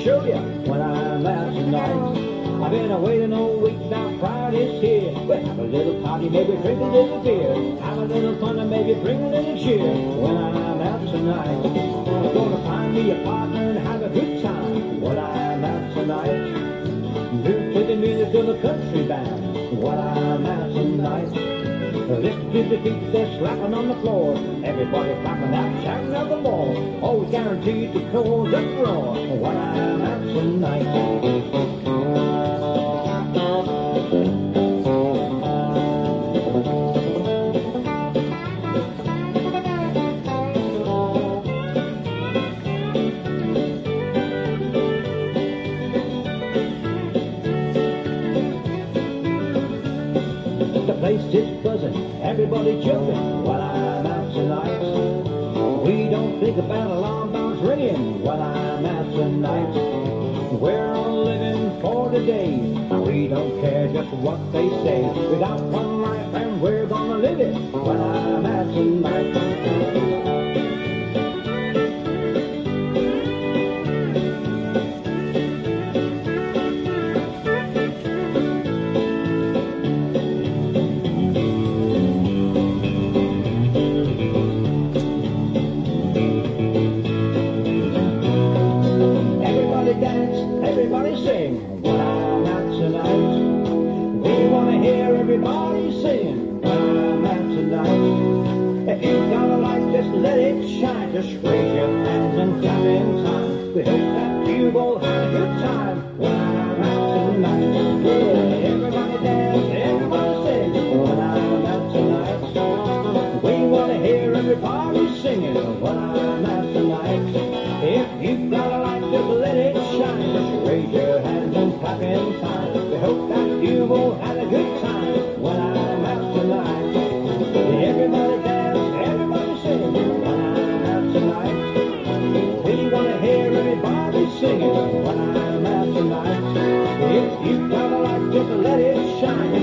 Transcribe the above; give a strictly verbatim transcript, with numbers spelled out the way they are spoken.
show you when I'm out tonight. I've been waiting all week, now Friday's here. We'll have a little party, maybe drink a little beer. Have a little fun and maybe bring a little cheer when I'm out tonight. I'm gonna find me a partner and have a good time when I'm out tonight. Do play the music of a country band when I'm out tonight. Listen to the beat, they're slapping on the floor. Everybody clapping out, shouting out the ball. Always guaranteed to cause a roar when I'm out tonight. It's buzzing, everybody jumping while I'm out tonight. We don't think about alarm bells ringing while I'm out tonight. We're all living for today, and we don't care just what they say. We got one life and we're gonna live it while I'm out tonight. Everybody sing when I'm out tonight. We want to hear everybody sing when I'm out tonight. If you've got a light, just let it shine. Just raise your hands and clap in time. We hope that you've all had a good time when I'm out tonight. Yeah, everybody dance, everybody sing when I'm out tonight. We want to hear everybody singing when I'm out tonight. If you've got a light, just let it shine. Just raise your hands and clap in time. We hope that you've all had a good time when I'm out tonight. Everybody dance, everybody sing when I'm out tonight. We want to hear everybody singing when I'm out tonight. If you've got a light, just let it shine.